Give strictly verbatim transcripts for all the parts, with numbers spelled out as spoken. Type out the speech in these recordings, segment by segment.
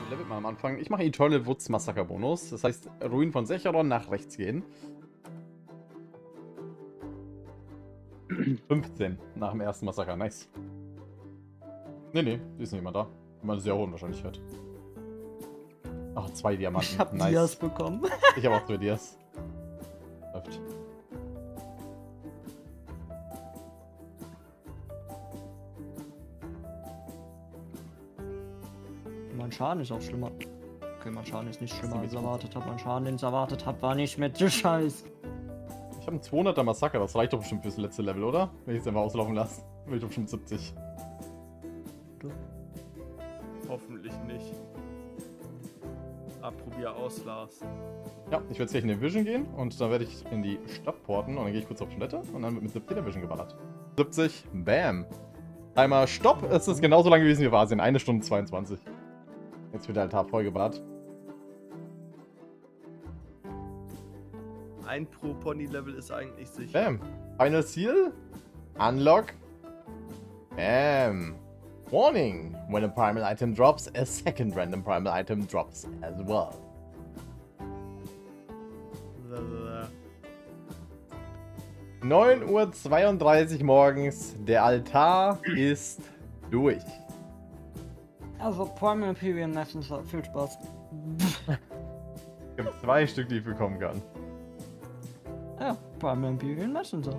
Levelt mal am Anfang. Ich mache Eternal Woods Massaker Bonus. Das heißt, Ruin von Secheron nach rechts gehen. fünfzehn nach dem ersten Massaker. Nice. Nee, nee, ist nicht mehr da. Immer sehr hohe Wahrscheinlichkeit. Ach, zwei Diamanten. Ich hab nice. Dias bekommen. Ich habe auch zwei Dias. Läuft. Mein Schaden ist auch schlimmer. Okay, mein Schaden ist nicht schlimmer als erwartet habe. Mein Schaden, den ich erwartet habe, war nicht mit der Scheiß. Ich habe einen zweihunderter Massaker. Das reicht doch bestimmt fürs letzte Level, oder? Wenn ich es einfach auslaufen lasse. Will ich doch bestimmt siebzig. Du? Hoffentlich nicht. Abprobier aus, Lars. Ja, ich werde jetzt gleich in den Vision gehen und dann werde ich in die Stadt porten und dann gehe ich kurz auf Toilette und dann wird mit siebzig der Vision geballert. siebzig, bam. Einmal Stopp, es ist genauso lang gewesen wie wir sind. Eine Stunde zweiundzwanzig. Jetzt wird der Altar vollgeballert. Ein pro Pony-Level ist eigentlich sicher. Bam. Final Seal. Unlock. Bam. Warning. When a primal item drops, a second random primal item drops as well. neun Uhr zweiunddreißig morgens. Der Altar ist durch. Also, Primal Imperial Messenger, viel Spaß. Es gibt zwei Stück, die ich bekommen kann. Ja, Primal Imperial Messenger.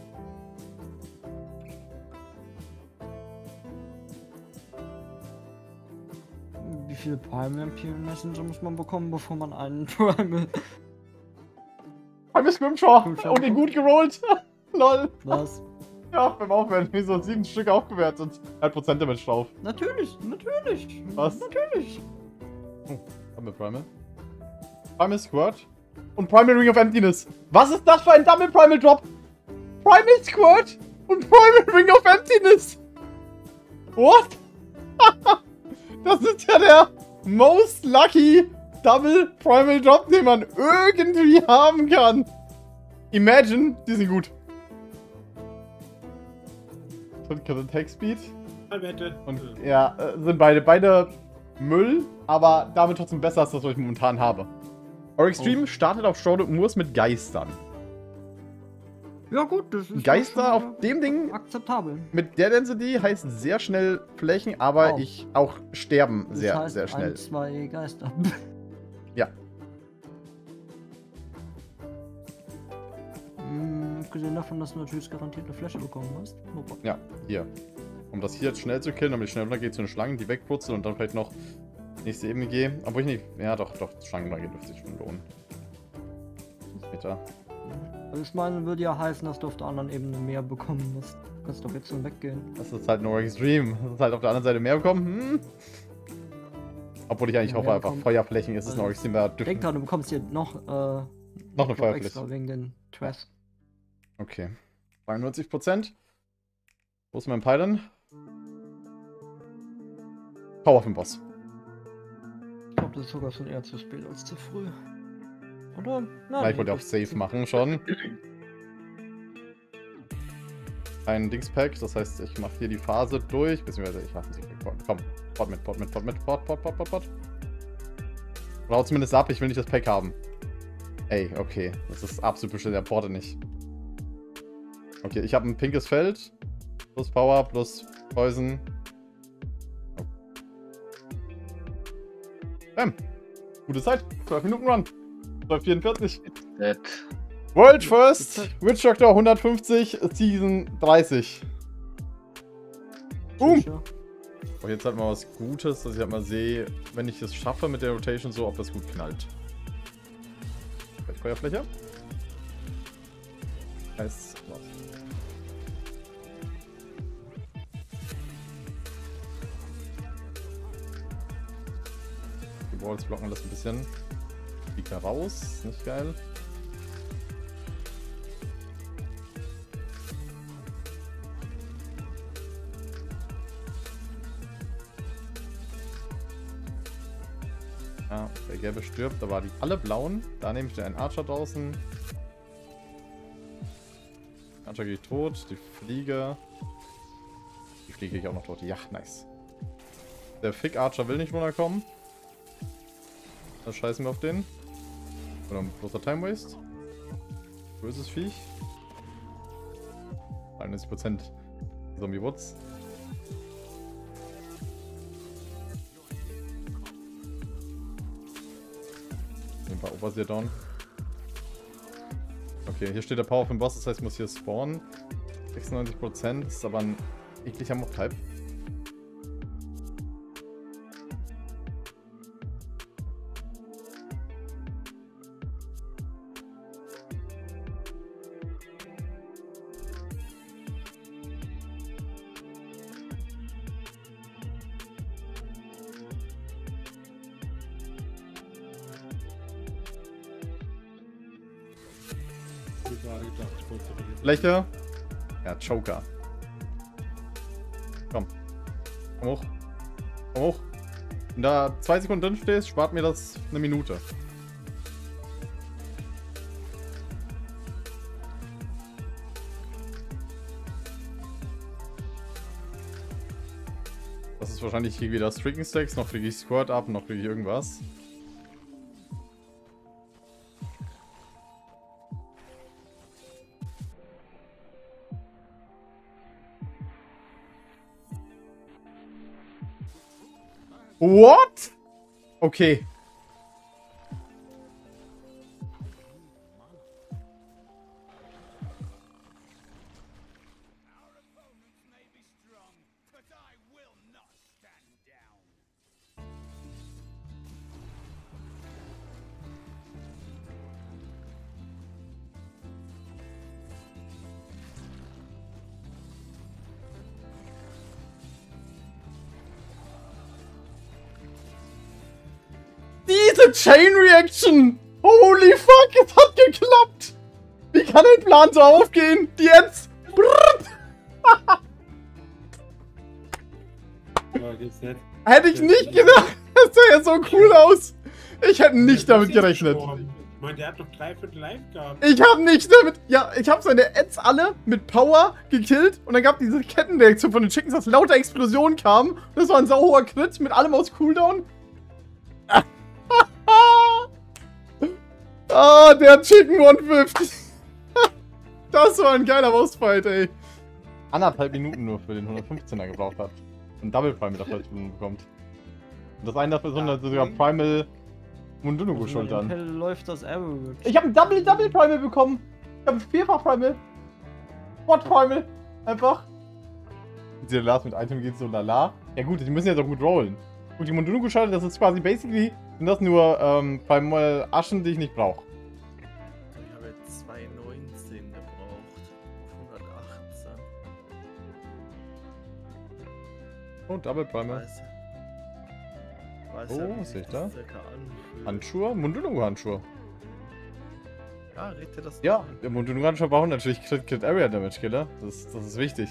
Wie viele Primal Imperial Messenger muss man bekommen, bevor man einen Primal... Primal Scrimshaw! Scrimshaw. Und den gut gerollt! Lol! Was? Ja, beim Aufwärmen, wie so sieben Stück aufgewertet. Halt Prozent Damage drauf. Natürlich, natürlich. Was? Natürlich. Oh, haben wir Primal. Primal Squirt. Und Primal Ring of Emptiness. Was ist das für ein Double Primal Drop? Primal Squirt und Primal Ring of Emptiness. What? Das ist ja der most lucky Double Primal Drop, den man irgendwie haben kann. Imagine, die sind gut. Attack Speed. Halbette. Und ja, äh, sind beide, beide Müll, aber damit trotzdem besser als das, was ich momentan habe. Our Extreme Oh. startet auf Shrouded Moors mit Geistern. Ja gut, das ist Geister doch auf schon, äh, dem Ding akzeptabel. mit der Density heißt sehr schnell Flächen, aber Oh. ich auch sterben Das sehr, heißt sehr schnell. Ein, zwei Geister. Ja. Hm, abgesehen davon, dass du natürlich garantiert eine Fläche bekommen hast. Super. Ja, hier. Um das hier jetzt schnell zu killen, damit ich schnell runtergehe zu den Schlangen, die wegputzeln und dann vielleicht noch nächste Ebene gehe. Obwohl ich nicht. Ja, doch, doch, Schlangen runtergehen dürfte sich schon lohnen. Meter. Also ich meine, würde ja heißen, dass du auf der anderen Ebene mehr bekommen musst. Du kannst doch jetzt schon weggehen. Das ist halt nur Extreme. Das ist halt auf der anderen Seite mehr bekommen. Hm. Obwohl ich eigentlich Ja, hoffe, mehr einfach bekommen. Feuerflächen ist es Also, noch Extreme. Da Denk dürfen dran, du bekommst hier noch, äh, noch eine noch Feuerfläche. extra wegen den Trash. Okay. zweiundneunzig Prozent. Wo ist mein Pylon? Power auf den Boss. Ich glaube, das ist sogar schon eher zu spät als zu früh. Oder? Nein, Ja, ich wollte auf Safe machen schon. Ein Dingspack, das heißt, ich mache hier die Phase durch, beziehungsweise ich mache Secret Port. Komm, Port mit, Port mit, Port mit, Port, Port, Port, Port, Port. Oder hau zumindest ab, ich will nicht das Pack haben. Ey, okay, das ist absolut bestimmt der Porte nicht. Okay, ich habe ein pinkes Feld. Plus Power, plus Poison. Oh. Bam. Gute Zeit. zwölf Minuten Run. zwölf vierundvierzig. Nett. World First. Witch Doctor hundertfünfzig. Season dreißig. Boom. Sicher. Oh, jetzt halt mal was Gutes, dass ich halt mal sehe, wenn ich es schaffe mit der Rotation so, ob das gut knallt. Vielleicht Feuerfläche. Heißt was. Die Walls blocken das ein bisschen. Fliegt da raus, nicht geil. Ja, der gelbe stirbt, da war die alle blauen. Da nehme ich den einen Archer draußen. Archer geht tot, die Fliege. Die Fliege gehe ich auch noch tot. Ja, nice. Der Fick Archer will nicht runterkommen. Da scheißen wir auf den. Oder ein großer Time Waste. Böses Viech. einundneunzig Prozent Zombie Woods. Ein paar Overseer down. Okay, hier steht der Power vom Boss, das heißt, ich muss hier spawnen. sechsundneunzig Prozent ist aber ein ekliger Mob-Type. Fläche. Ja, Joker. Komm. Komm hoch. Komm hoch. Wenn da zwei Sekunden drin stehst, spart mir das eine Minute. Das ist wahrscheinlich hier wieder Stricken Stacks. Noch kriege ich Squirt ab, noch kriege ich irgendwas. What? Okay. Diese Chain Reaction! Holy fuck, es hat geklappt! Wie kann ein Plan so aufgehen? Jetzt! Hätte ich nicht gedacht! Das sah ja so cool aus! Ich hätte nicht damit gerechnet. Ich meine, der hat doch drei Viertel Life gehabt. Ich habe nicht damit... Ja, ich habe seine Ads alle mit Power gekillt und dann gab diese Kettenreaktion von den Chickens, dass lauter Explosionen kamen. Das war ein sauhoher Crit mit allem aus Cooldown. Ah, der Chicken hundertfünfzig. Das war ein geiler Bossfight, ey. Anderthalb Minuten nur für den hundertfünfzehner gebraucht hat. Und Double Prime dafür bekommt. Und das eine dafür ist ja, sogar Primal Mundunugu Schultern. Läuft das Average. Ich habe ein Double Double Primal bekommen. Ich habe ein Vierfach Primal. Quad Primal. Einfach. Diese Last mit Item geht so lala. Ja gut, die müssen jetzt auch gut rollen. Gut, die Mundunugu Schultern, das ist quasi basically, sind das nur ähm, Primal Aschen, die ich nicht brauche. Ich habe jetzt zwei neunzehn gebraucht. hundertachtzehn. Oh, Double Primal. Weiß, weiß Oh, ja, wie was sich sehe ich da? das circa anfühlt. Handschuhe? Mundunugu Handschuhe. Ja, red dir das Ja, ein. der Mundunugu Handschuhe brauchen natürlich Crit, Crit Area Damage Killer. Das, das ist wichtig.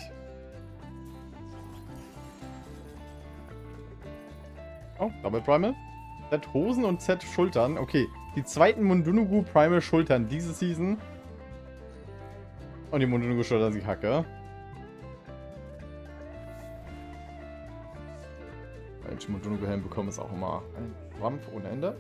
Oh, Double Primal. Z Hosen und Z Schultern. Okay, die zweiten Mundunugu Primal Schultern diese Season. Und die Mundunugu Schultern sind kacke. Wenn ich Mundunugu Helm bekomme, ist auch immer ein Krampf ohne Ende.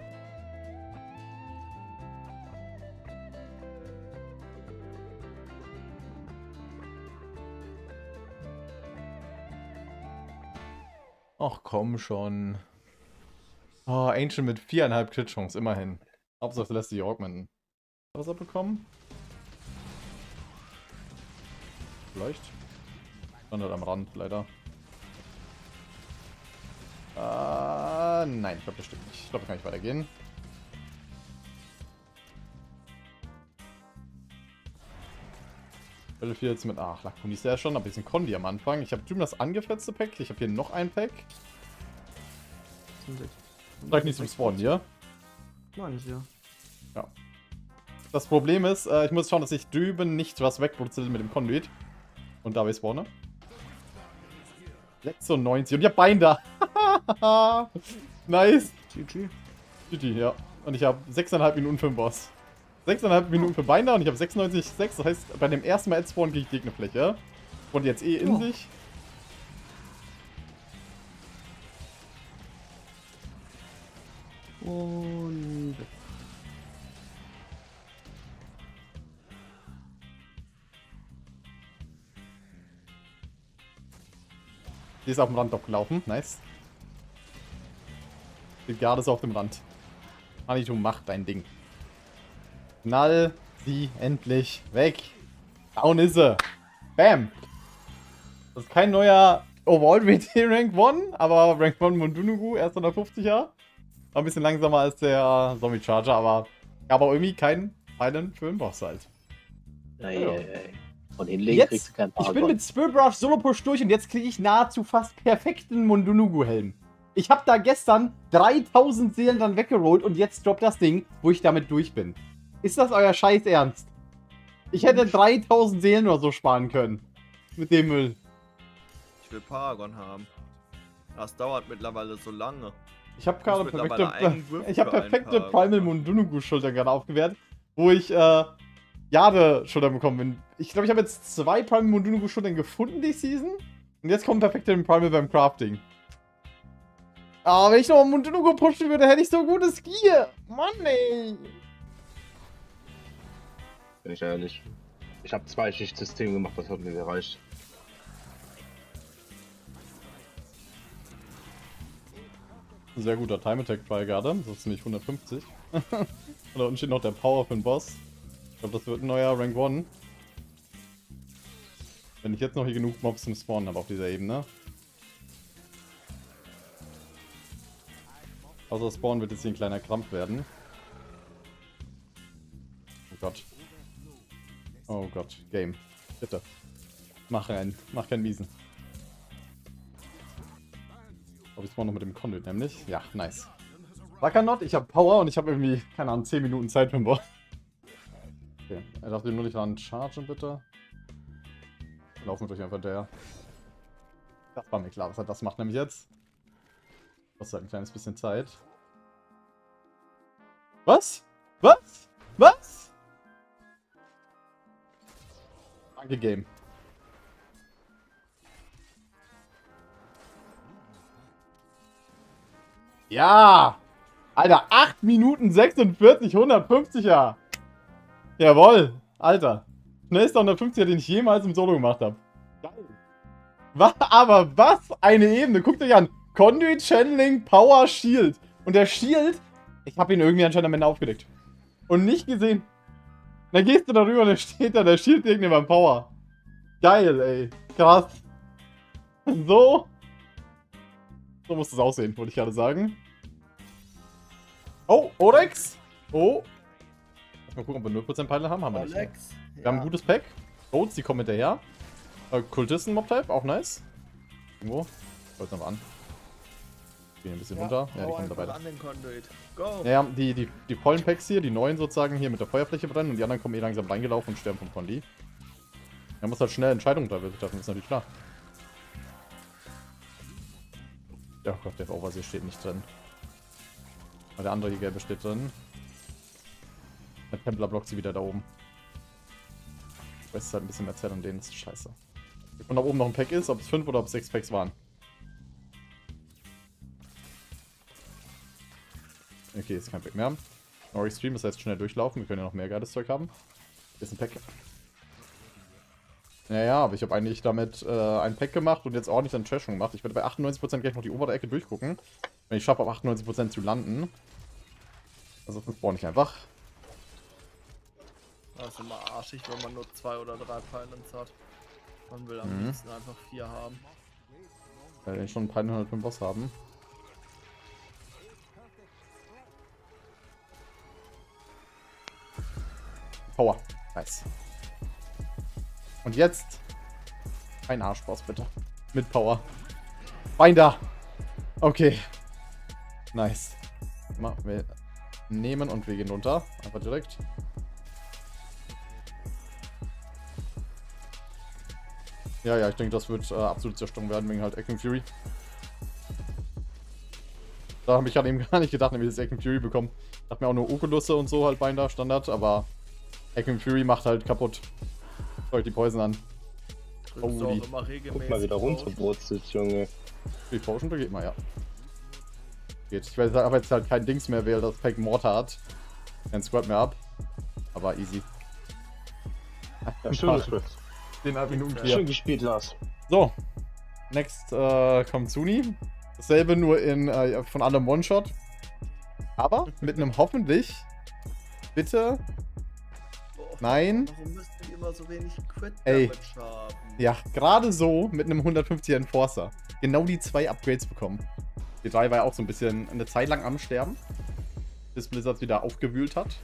Ach komm schon. Oh, Ancient mit viereinhalb Crit-Chance, immerhin. Hauptsache lässt sich augmenten. Was er bekommen? Vielleicht. Standard am Rand, leider. Äh, nein, ich glaube bestimmt nicht. Ich glaube, da kann ich weitergehen. Level vier jetzt mit... Ach, Lakuni ist ja schon. Ein bisschen Kondi am Anfang. Ich habe drüben das angefetzte Pack. Ich habe hier noch ein Pack. Vielleicht nicht zum Spawn hier. Nein, ist ja. Ja. Das Problem ist, äh, ich muss schauen, dass ich drüben nicht was wegbrutzelt mit dem Conduit. Und dabei spawne. sechsundneunzig. Und ich hab Binder. Nice. G G. G G, ja. Und ich habe sechseinhalb Minuten für den Boss. sechseinhalb Minuten für Binder und ich habe sechsundneunzig Komma sechs. Das heißt, bei dem ersten Mal Ad-Spawn kriege ich Gegnerfläche. Und jetzt eh in oh. sich. Oh. Die ist auf dem Rand doch gelaufen. Nice. Die Garde ist auf dem Rand. Manitou, mach dein Ding. Knall sie endlich weg. Down ist sie. Bam. Das ist kein neuer Overall-W T Rank eins, aber Rank eins Mondunugu, erst hundertfünfziger. War ein bisschen langsamer als der Zombie Charger, aber gab auch irgendwie keinen Pfeilen für den Boss halt. Ei, ei, ei. Von hinlegen Jetzt, kriegst du keinen ich bin Paragon. mit Spirit Brush Solo Push durch und jetzt kriege ich nahezu fast perfekten Mondunugu-Helm. Ich habe da gestern dreitausend Seelen dann weggerollt und jetzt droppt das Ding, wo ich damit durch bin. Ist das euer Scheiß Ernst? Ich hätte dreitausend Seelen oder so sparen können. Mit dem Müll. Ich will Paragon haben. Das dauert mittlerweile so lange. Ich habe gerade mittlerweile perfekte, einen Würfel ich hab für einen perfekte Paragon. Primal Mondunugu-Schultern gerade aufgewertet, wo ich äh, Jade-Schultern bekommen bin. Ich glaube, ich habe jetzt zwei Primal Mondunugu-Schultern gefunden die Season. Und jetzt kommen perfekte Primal beim Crafting. Aber wenn ich noch mal Mondunugu pushen würde, hätte ich so gutes Gear. Mann, ey. Bin ich ehrlich. Ich habe zwei Schichtsystem gemacht, das hat mir gereicht. Sehr guter Time Attack Try gerade. Das ist nämlich hundertfünfzig. Und da unten steht noch der Power für den Boss. Ich glaube, das wird ein neuer Rank eins. Wenn ich jetzt noch hier genug Mobs zum Spawnen habe auf dieser Ebene. Außer Spawn wird jetzt hier ein kleiner Krampf werden. Oh Gott. Oh Gott. Game. Bitte. Mach einen. Mach keinen miesen. Aber ich spawn noch mit dem Conduit nämlich. Ja, nice. Wackerknot, ich habe Power und ich habe irgendwie, keine Ahnung, zehn Minuten Zeit für den Boss. Okay. Er darf den nur nicht daran chargen, bitte. Laufen wir durch einfach der. Das war mir klar, was er das macht nämlich jetzt. Das hat ein kleines bisschen Zeit. Was? Was? Was? Danke, Game. Ja! Alter, acht Minuten sechsundvierzig, hundertfünfziger. Jawohl, Alter. Schnellster hundertfünfziger, den ich jemals im Solo gemacht habe. Geil. Was, aber was eine Ebene. Guckt euch an. Conduit, Channeling, Power, Shield. Und der Shield, ich habe ihn irgendwie anscheinend am Ende aufgedeckt. Und nicht gesehen. Dann gehst du darüber und dann steht da, der Shield liegt neben Power. Geil, ey. Krass. So. So muss das aussehen, wollte ich gerade sagen. Oh, Oryx. Oh. Lass mal gucken, ob wir null Prozent Pfeile haben. Haben wir nicht. Alex. Wir haben ein gutes Pack. Boats, die kommen hinterher. Äh, Kultisten-Mob-Type, auch nice. Irgendwo. Schaut noch mal an. Gehen ein bisschen runter. Ja, die kommen dabei. An den Conduit. Go. Ja, die, die, die Pollen-Packs hier, die neuen sozusagen hier mit der Feuerfläche brennen und die anderen kommen eh langsam reingelaufen und sterben vom Kondi. Man muss halt schnell Entscheidungen treffen, das ist natürlich klar. Ja, oh Gott, der Overseer steht nicht drin. Aber der andere hier gelbe steht drin. Der Templar blockt sie wieder da oben. Ich weiß halt ein bisschen mehr Zeit an denen, das ist scheiße. Ob von da oben noch ein Pack ist, ob es fünf oder ob es sechs Packs waren. Okay, ist kein Pack mehr. No Extreme, das heißt schnell durchlaufen. Wir können ja noch mehr geiles Zeug haben. Hier ist ein Pack. Naja, aber ich habe eigentlich damit äh, ein Pack gemacht und jetzt ordentlich dann Trashing gemacht. Ich werde bei achtundneunzig Prozent gleich noch die obere Ecke durchgucken. Wenn ich schaffe, auf achtundneunzig Prozent zu landen. Also das brauche ich einfach. Das ist immer arschig, wenn man nur zwei oder drei Finance hat. Man will am Mhm. liebsten einfach vier haben. Weil wir schon ein paar hundert für den Boss haben. Power. Nice. Und jetzt ein Arschboss, bitte. Mit Power. Binder. Okay. Nice. Mal, wir nehmen und wir gehen runter. Einfach direkt. Ja, ja, ich denke, das wird äh, absolut Zerstörung werden, wegen halt Echoing Fury. Da habe ich halt eben gar nicht gedacht, nämlich das Echoing Fury bekommen. Ich dachte mir auch nur Okulusse und so halt Binder, Standard, aber Echoing Fury macht halt kaputt. Schau euch die Poison an. Drückst du Oh, auch die- immer regelmäßig Guck mal wieder runter, Potion? brutzelt, Junge. Die Potion geht mal, ja. Geht. Ich weiß aber jetzt halt kein Dings mehr, wer das Pack Mortar hat. Kein Squad mehr ab. Aber easy. Ja, schön gespielt. zehneinhalb Minuten Schön clear. gespielt, Lars. So. Next äh, kommt Suni. Dasselbe nur in äh, von allem One-Shot. Aber mit einem hoffentlich. Bitte. Oh, Nein. Warum müssen die immer so wenig Crit Ey. Damage haben? Ja, gerade so mit einem hundertfünfziger Enforcer. Genau die zwei Upgrades bekommen. Die drei war ja auch so ein bisschen eine Zeit lang am Sterben. Bis Blizzard wieder aufgewühlt hat.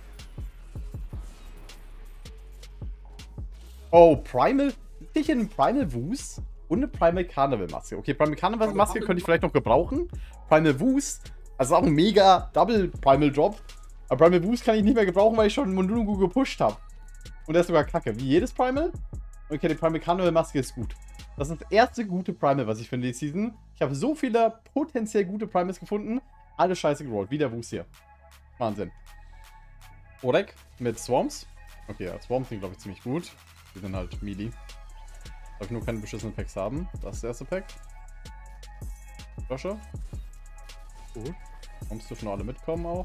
Oh, Primal. Ich in Primal Woos und eine Primal Carnival Maske. Okay, Primal Carnival Maske könnte ich vielleicht noch gebrauchen. Primal Woos, also auch ein mega Double Primal Drop. Aber Primal Woos kann ich nicht mehr gebrauchen, weil ich schon Mundungu gepusht habe. Und der ist sogar kacke. Wie jedes Primal. Okay, die Primal Carnival Maske ist gut. Das ist das erste gute Primal, was ich finde die Season. Ich habe so viele potenziell gute Primals gefunden. Alle scheiße gerollt. Wie der Woos hier. Wahnsinn. Orek mit Swarms. Okay, ja, Swarms sind, glaube ich, ziemlich gut. Die sind halt Melee. Darf ich nur keine beschissenen Packs haben. Das ist das erste Pack. Flasche. Gut. Kommst du schon alle mitkommen auch.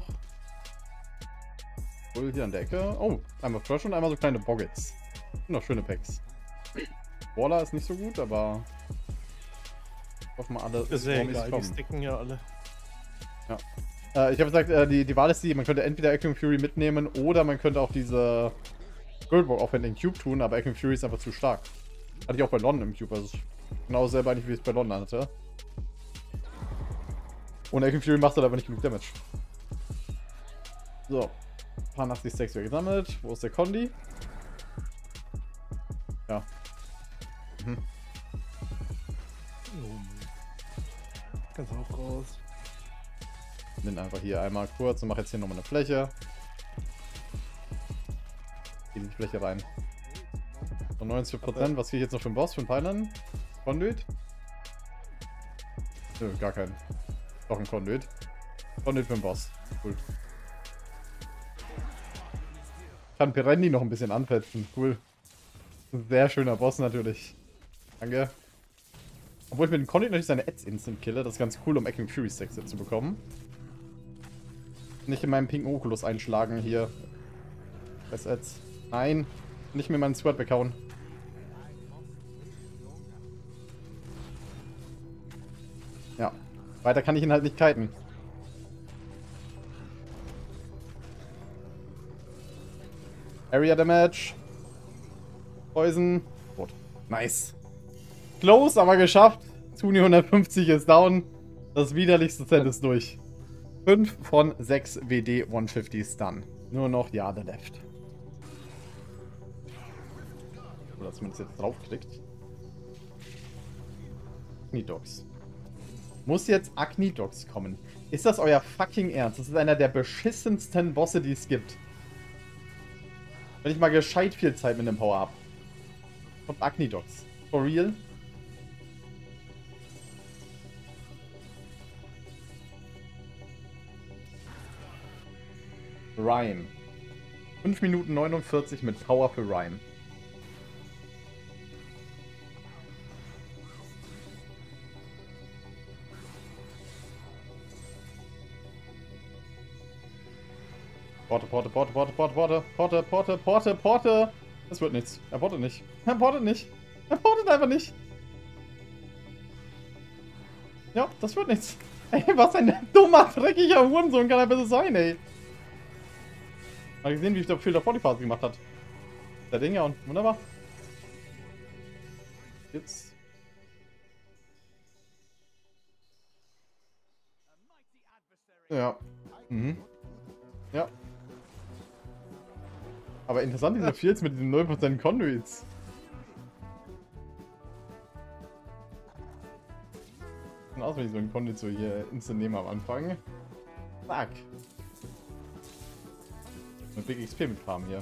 Bull hier an der Ecke. Oh, einmal Flash und einmal so kleine Boggets. Sind noch schöne Packs. Waller ist nicht so gut, aber hoffen wir alle. Ist ja egal, die kommen. sticken ja alle. Ja. Äh, ich habe gesagt, äh, die, die Wahl ist die, man könnte entweder Echoing Fury mitnehmen oder man könnte auch diese Goldwalk auf den Cube tun, aber Echoing Fury ist einfach zu stark. Hatte ich auch bei London im Cube, also genau selber eigentlich, wie ich es bei London hatte. Ohne Echoing Fury macht er aber nicht genug Damage. So. Ein paar achtzig Stacks wieder gesammelt. Wo ist der Condi? Ja. Mhm. Kannst auch raus. Nimm einfach hier einmal kurz und mach jetzt hier nochmal eine Fläche. Geh in die Fläche rein. So neunzig Prozent. Was kriege ich jetzt noch für einen Boss? Für einen Pylon? Conduit? Nö, gar keinen. Doch ein Conduit. Conduit für einen Boss. Cool. Ich kann Perenni noch ein bisschen anfetzen. Cool. Ein sehr schöner Boss natürlich. Danke. Obwohl ich mit dem Conduit natürlich seine Ads instant kille. Das ist ganz cool, um Echoing Fury Stacks zu bekommen. Nicht in meinem pinken Oculus einschlagen hier. Das Ads. Nein. Nicht mit meinem Squad weghauen. Ja. Weiter kann ich ihn halt nicht kiten. Area Damage. Poison. Rot. Nice. Close, aber geschafft. Zuni hundertfünfzig ist down. Das widerlichste Set ist durch. fünf von sechs W D hundertfünfzig Stun. Nur noch Jade left. Oder dass man das jetzt draufklickt. Agnidox. Muss jetzt Agnidox kommen? Ist das euer fucking Ernst? Das ist einer der beschissensten Bosse, die es gibt. Wenn ich mal gescheit viel Zeit mit dem Power habe. Kommt Agnidox. For real? Rhyme. fünf Minuten neunundvierzig mit Power für Rhyme. Porte, Porte, Porte, Porte, Porte, Porte, Porte, Porte, Porte, Porte. Das wird nichts. Er portet nicht. Er portet nicht. Er portet einfach nicht. Ja, das wird nichts. Ey, was ein dummer, dreckiger Hurensohn kann er bitte sein, ey. Mal gesehen, wie viel der Volleyphase gemacht hat. Der Ding ja und wunderbar. Jetzt. Ja. Mhm. Ja. Aber interessant, diese Fields mit diesen null Prozent Conduits. Sieht aus, wenn ich so einen Conduit so hier instant nehme am Anfang. Zack. Eine Big X P mit Farm hier.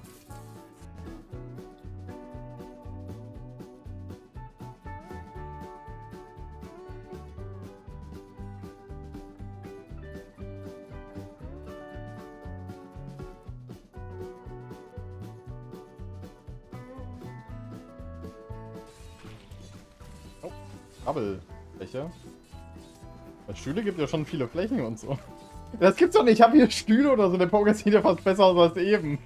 Oh, Krabbelfläche. Bei Stühle gibt ja schon viele Flächen und so. Das gibt's doch nicht. Ich habe hier Stühle oder so. Der Poker sieht ja fast besser aus als eben.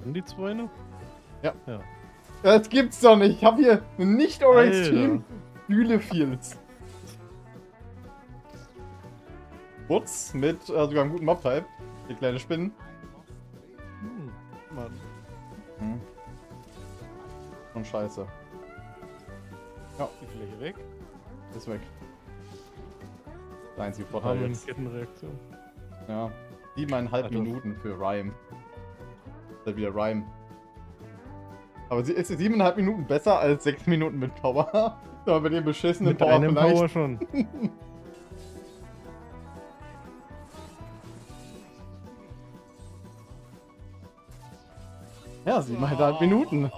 Hatten die zwei noch? Ja. Ja. Das gibt's doch nicht. Ich habe hier ein Nicht-Orange-Team. Bielefields. Wutz mit äh, sogar einem guten Mob-Type. Die kleine Spinnen. Hm, Mann. Hm. Und scheiße. Ja, Die Fläche weg. ist weg. Der einzige Haben Vorteil wir eine jetzt. Kettenreaktion. Ja. Siebeneinhalb Alter. Minuten für Rhyme. Das ist wieder Rhyme. Aber sie ist siebeneinhalb Minuten besser als sechs Minuten mit Power. Aber bei dem beschissenen Mit Power einem vielleicht. Power schon. Ja, siebeneinhalb Minuten.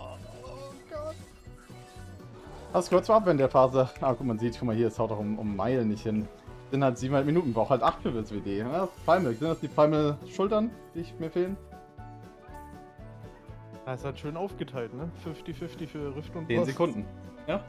Das kurz vor Abwenderphase. Ah, guck, man sieht, guck mal hier, es haut auch um, um Meilen nicht hin. Sind halt siebeneinhalb Minuten, braucht halt acht für das W D. Ja, Primal. Sind das die Primal-Schultern, die ich, mir fehlen? Das ist halt schön aufgeteilt, ne? fünfzig fünfzig für Rift und zehn Boss. Sekunden. Ja?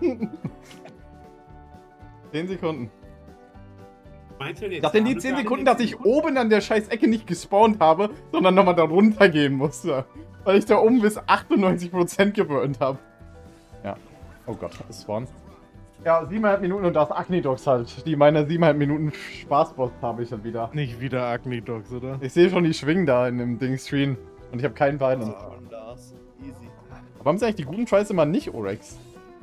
zehn Sekunden. Meinst du, Ich dachte in die zehn Sekunden, dass ich oben an der scheiß Ecke nicht gespawnt habe, sondern nochmal da runter gehen musste. Weil ich da oben bis achtundneunzig Prozent geburnt habe. Ja. Oh Gott, das Spawn. Ja, siebeneinhalb Minuten und das Agnidox halt. Die meine siebeneinhalb Minuten Spaßboss habe ich dann wieder. Nicht wieder Agnidox, oder? Ich sehe schon die Schwingen da in dem Ding-Screen. Und ich habe keinen Bein. Und das. Easy. Warum sind eigentlich die guten Tries immer nicht Orex?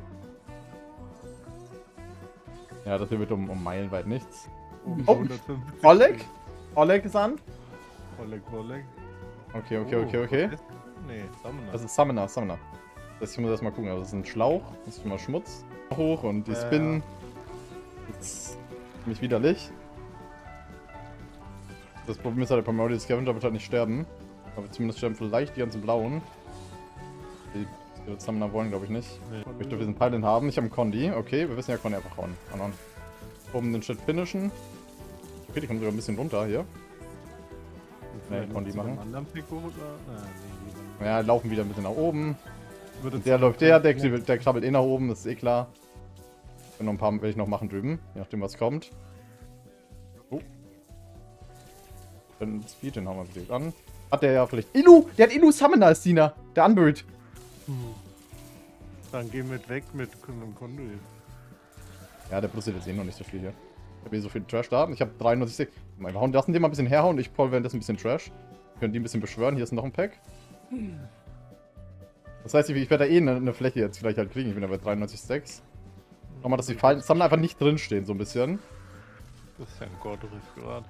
Ja, das hier wird um, um Meilen weit nichts. Um Oh, hundertfünfzig. Oleg? Oleg ist an? Oleg, Oleg. Okay, okay, okay, okay. Oh, nee, Summoner. Das ist Summoner, Summoner. Das, ich muss erst mal gucken. Also das ist ein Schlauch. Das ist immer Schmutz. Hoch und die Ja, Spinnen. Jetzt ziemlich widerlich. Das Problem ist halt, der Primordial Scavenger wird halt nicht sterben. Aber zumindest sterben vielleicht die ganzen blauen. Die Spirit Summoner wollen, glaube ich, nicht. Nee. Ich möchte diesen Pylon haben. Ich habe einen Condi. Okay, wir wissen ja, Condi einfach hauen. Anon. Oben den Shit finishen. Okay, die kommen sogar ein bisschen runter hier. Nee, Condi machen. Anderen Pick hoch, oder? Ah, nee, die Ja, laufen wieder ein bisschen nach oben. Würde Der läuft der, der, der krabbelt eh nach oben, das ist eh klar. Und noch ein paar werde ich noch machen drüben, je nachdem was kommt. Oh. Dann Speed, den haben wir direkt an. Hat der ja vielleicht. Illu! Der hat Illu Summoner als Diener. Der Unburied. Hm. Dann gehen wir weg mit einem Conduit. Ja, der plus jetzt eh noch nicht so viel hier. Ich habe eh so viel Trash da. Ich habe dreiundneunzig Sekunden. Wir hauen, lassen den mal ein bisschen herhauen. Ich pull währenddessen ein bisschen Trash. Können die ein bisschen beschwören. Hier ist noch ein Pack. Das heißt, ich, ich werde da eh eine, eine Fläche jetzt vielleicht halt kriegen. Ich bin da bei dreiundneunzig Komma sechs. Nochmal, dass die Fallen Sammler einfach nicht drinstehen, so ein bisschen. Das ist ja ein Gordriff gerade.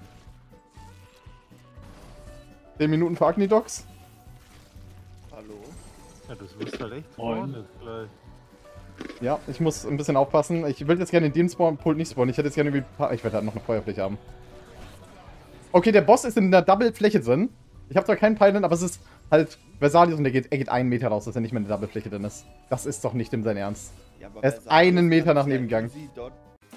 zehn Minuten für Agnidox. Hallo? Ja, das wirst halt echt Moin. spawnen jetzt gleich. Ja, ich muss ein bisschen aufpassen. Ich will jetzt gerne in dem Spawn-Pult nicht spawnen. Ich hätte jetzt gerne irgendwie... Ich werde halt noch eine Feuerfläche haben. Okay, der Boss ist in der Double-Fläche drin. Ich habe zwar keinen Pylon, aber es ist halt Versalius und der geht, er geht einen Meter raus, dass er nicht mehr in der Double-Fläche drin ist. Das ist doch nicht in sein Ernst. Ja, aber Er ist wer sagt, einen das Meter ganz nach neben gegangen. easy dort?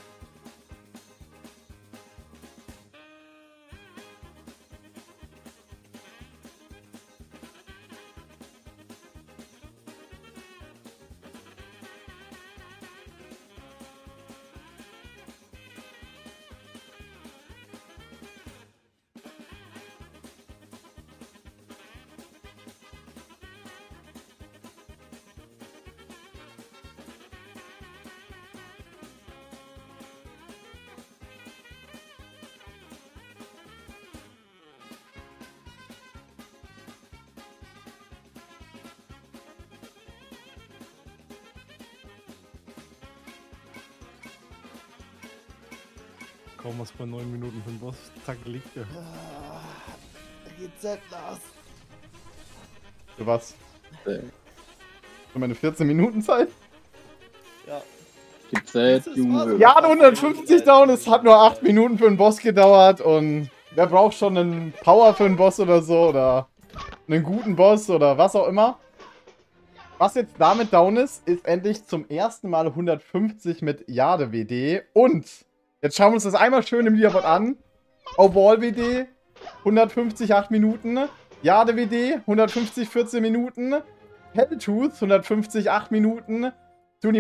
Kaum was bei neun Minuten für den Boss. Zack, liegt er. Ah, da geht's halt los. Für was? Für meine vierzehn Minuten Zeit? Ja. Die Zeit, Das ist Junge. was. Ja, hundertfünfzig down, es hat nur acht Minuten für einen Boss gedauert und wer braucht schon einen Power für einen Boss oder so oder einen guten Boss oder was auch immer. Was jetzt damit down ist, ist endlich zum ersten Mal hundertfünfzig mit Jade W D und jetzt schauen wir uns das einmal schön im Leaderboard an. Overall W D, hundertfünfzig, acht Minuten. Jade W D, hundertfünfzig, vierzehn Minuten. Helltooth, hundertfünfzig, acht Minuten.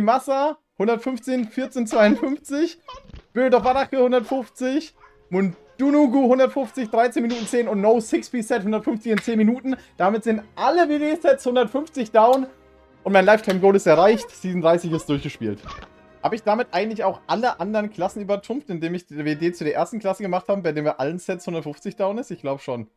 Tunimasa, hundertfünfzehn, vierzehn, zweiundfünfzig. Bild of Wadake, hundertfünfzig. Mun Dunugu hundertfünfzig, dreizehn Minuten zehn und No six Piece Set hundertfünfzig in zehn Minuten. Damit sind alle W D-Sets hundertfünfzig down und mein Lifetime-Goal ist erreicht. Season dreißig ist durchgespielt. Habe ich damit eigentlich auch alle anderen Klassen übertrumpft, indem ich die W D zu der ersten Klasse gemacht habe, bei dem wir allen Sets hundertfünfzig down ist? Ich glaube schon.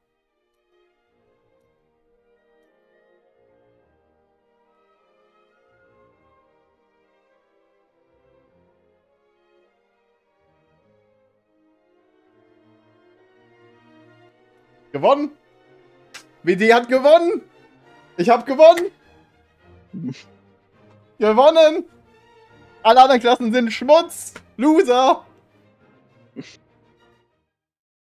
Gewonnen! W D hat gewonnen! Ich habe gewonnen! Gewonnen! Alle anderen Klassen sind Schmutz! Loser!